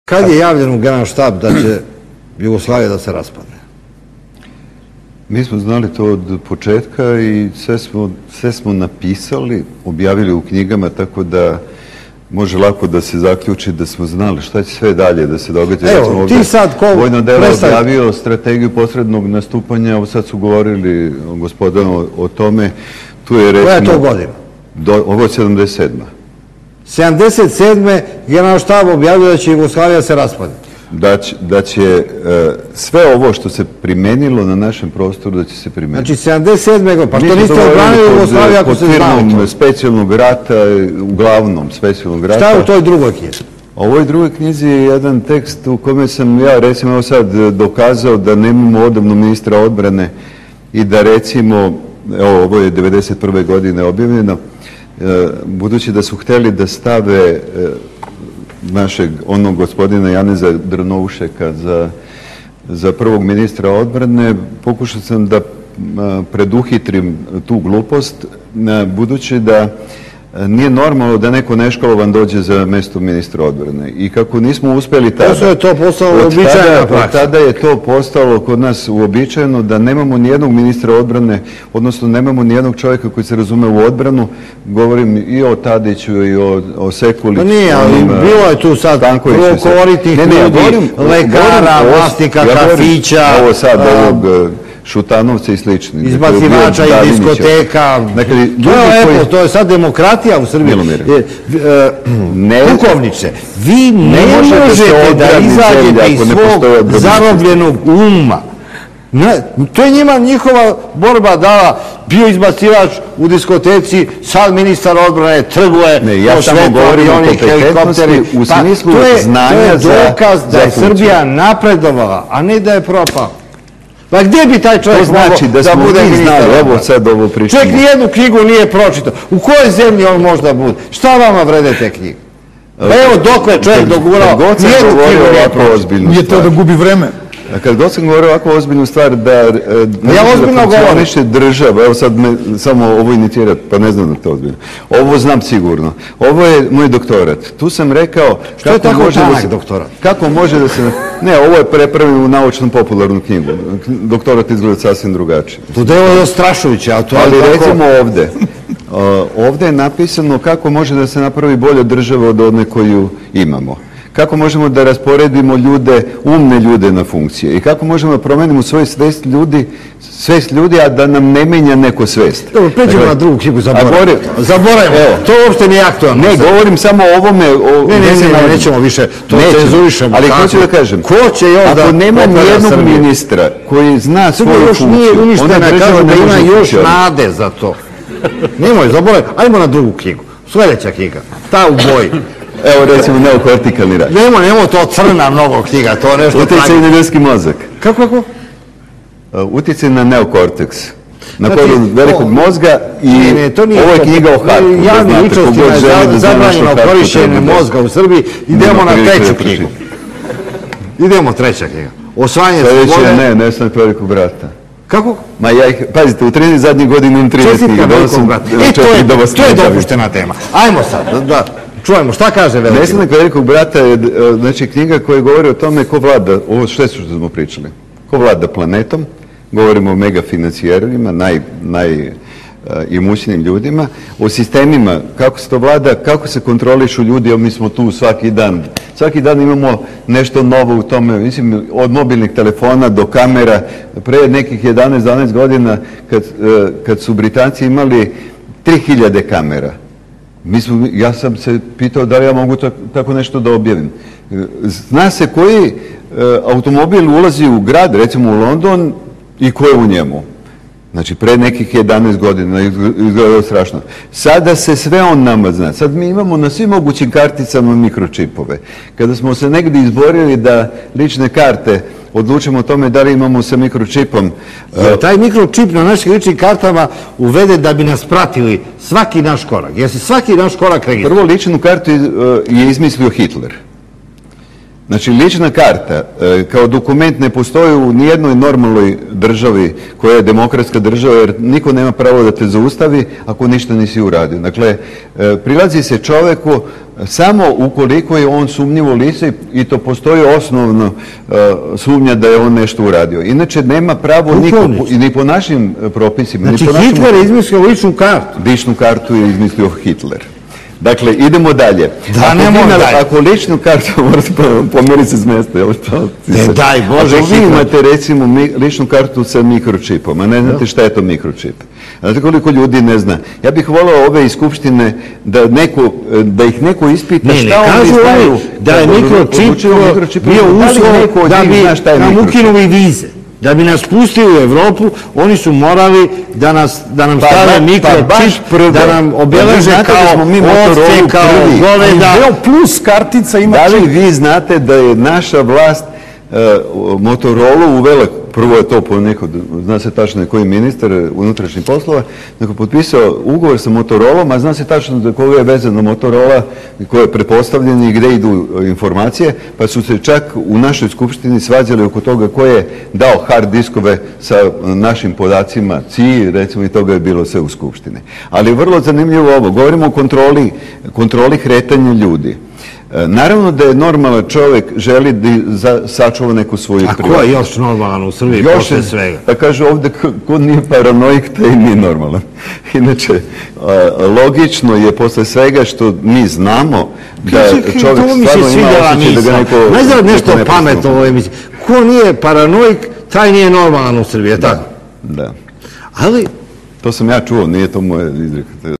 Kad je javljen u Generalštab da će Jugoslavija da se raspadne? Mi smo znali to od početka i sve smo napisali, objavili u knjigama, tako da može lako da se zaključi da smo znali šta će sve dalje da se događa. Evo, ti sad ko... Vojno delo objavio strategiju posrednog nastupanja, ovo sad su govorili gospodinu o tome. Tu je recimo... Koja je to godina? Ovo je 77. 77. Generalštab objavio da će Jugoslavija se raspadne. Da će sve ovo što se primenilo na našem prostoru da će se primeniti. Znači 77. godine, pa što niste odbranili Jugoslaviju ako se znali to? Specijalnog rata, uglavnom specijalnog rata. Šta je u toj drugoj knjizi? U ovoj drugoj knjizi je jedan tekst u kome sam ja recimo evo sad dokazao da nemamo odavno ministra odbrane i da recimo, evo ovo je 91. godine objavljeno, budući da su htjeli da stave našeg onog gospodina Janeza Drnovšeka za prvog ministra odbrane, pokušao sam da preduhitrim tu glupost, budući da nije normalno da neko neškolovan dođe za mjesto ministra odbrane. I kako nismo uspjeli tada... Posle je to postalo uobičajena praksa. Tada je to postalo kod nas uobičajeno da nemamo nijednog ministra odbrane, odnosno nemamo nijednog čovjeka koji se razume u odbranu. Govorim i o Tadiću i o Sekuliću. Pa nije, ali bilo je tu sad prokoritih ljudi, lekara, vlasnika kafića. Ovo sad ovog Šutanovca i slični. Izbacivača i diskoteka. To je sad demokratija u Srbiji. Pukovniče, vi ne možete da izađete iz svog zarobljenog uma. To je njima njihova borba dala. Bio izbacivač u diskoteci, sad ministar odbrane trguje po svetu, avioni, helikopteri. U smislu znanja to je dokaz da je Srbija napredovala, a ne da je propala. Pa gdje bi taj čovjek mogao da bude ministar? Evo sad ovo pričamo. Čovjek nijednu knjigu nije pročitao. U kojoj zemlji on možda bude? Šta vama vrede te knjige? Pa evo dokle čovjek dogurao, nijednu knjigu nije pročitao. Nije to da gubi vreme. A kad god sam govorio ovako ozbiljnu stvar da ja ozbiljno govorim država, evo sad me samo ovo inicijirati, pa ne znam da to ozbiljno. Ovo znam sigurno. Ovo je moj doktorat. Tu sam rekao... Što je tako tanak doktorat? Kako može da se... Ne, ovo je prepravljeno u naučno popularnu knjigu. Doktorat izgleda sasvim drugačije. To delo je Strašovića, ali recimo ovde. Ovde je napisano kako može da se napravi bolja država od one koju imamo. Kako možemo da rasporedimo ljude, umne ljude na funkcije i kako možemo da promenimo svoju svest ljudi, a da nam ne menja neko svest. Dobro, pređemo na drugu knjigu, zaboravimo. To uopšte nije aktualno. Ne, govorim samo o ovome. Ne, nećemo više, to cenzurišemo. Ali hoću da kažem, ako nema nijednog ministra koji zna svoju funkciju, još nije uništena, kažu da ima još nade za to. Nemoj, zaboravimo. Ajmo na drugu knjigu. Sljedeća knjiga, ta u boji. Evo recimo neokortikalni rad. Nemo to crna mnogo knjiga, to nešto... Utjecaj na ljudski mozak. Kako? Utjecaj na neokorteks. Na kodu velikog mozga i ovo je knjiga o Harpu. Javnim ličnostima je zabranjeno korišćenje mozga u Srbiji. Idemo na treću knjigu. Idemo treća knjiga. Osvajanje slobode... Ne sam velikog brata. Kako? Ma ja ih, pazite, u 13 zadnjih godina imam 30 knjiga. To je dopuštena tema. Ajmo sad, da čujemo, šta kaže veliki? Nestanak velikog brata je, znači, knjiga koja govori o tome ko vlada, ovo što smo pričali, ko vlada planetom, govorimo o megafinancijerima, najimućnijim ljudima, o sistemima, kako se to vlada, kako se kontrolišu ljudi, mi smo tu svaki dan. Svaki dan imamo nešto novo u tome, mislim, od mobilnih telefona do kamera. Pre nekih 11-12 godina, kad su Britanci imali 3000 kamera, ja sam se pitao da li ja mogu tako nešto da objavim. Zna se koji automobil ulazi u grad, recimo u London, i ko je u njemu. Znači, pre nekih 11 godina, izgledalo strašno. Sada se sve on nama zna. Sad mi imamo na svim mogućim karticama mikročipove. Kada smo se negdje izborili da lične karte odlučimo o tome da li imamo sa mikročipom. Taj mikročip na našim ličnim kartama uvede da bi nas pratili svaki naš korak. Jer se svaki naš korak registruje. Prvo ličnu kartu je izmislio Hitler. Znači, lična karta kao dokument ne postoji u nijednoj normalnoj državi koja je demokratska država, jer niko nema pravo da te zaustavi ako ništa nisi uradio. Dakle, prilazi se čoveku samo ukoliko je on sumnjivo lice i to postoji osnovno sumnja da je on nešto uradio. Inače nema pravo niko, ni po našim propisima. Znači Hitler je izmislio ličnu kartu. Ličnu kartu je izmislio Hitler. Dakle, idemo dalje. Ako ličnu kartu morate pomeriti se s mjesta, jel što? Daj Bože, ako vi imate recimo ličnu kartu sa mikročipom, a ne znate šta je to mikročip. Znate koliko ljudi ne zna. Ja bih volao ove iz Skupštine da ih neko ispita šta oni znaju. Da je mikročip bio uslov da bi nam ukinuli vize. Da bi nas pustili u Evropu, oni su morali da nam stave mikročip, da nam obeleže kao ovce, kao goveda. Plus kartica ima čip. Da li vi znate da je naša vlast Motorola uvela, prvo je to po neko, zna se tačno koji ministar unutrašnjih poslova, neko potpisao ugovor sa Motorolom, a zna se tačno za koga je vezano Motorola, koje je pretpostavljen i gdje idu informacije, pa su se čak u našoj skupštini svađali oko toga ko je dao hard diskove sa našim podacima, CI, recimo, i toga je bilo sve u skupštini. Ali je vrlo zanimljivo ovo, govorimo o kontroli kretanja ljudi. Naravno da je normalan čovjek želi da sačuva neku svoju privatnost. A ko je još normalan u Srbiji posle svega? Da kaže ovdje, ko nije paranoik, taj nije normalan. Inače, logično je posle svega što mi znamo da čovjek stvarno ima osjećaj da ga neko... Ne znam nešto pametno u ovoj emisiji. Ko nije paranoik, taj nije normalan u Srbiji, je tako? Da. Ali... To sam ja čuo, nije to moje izreka.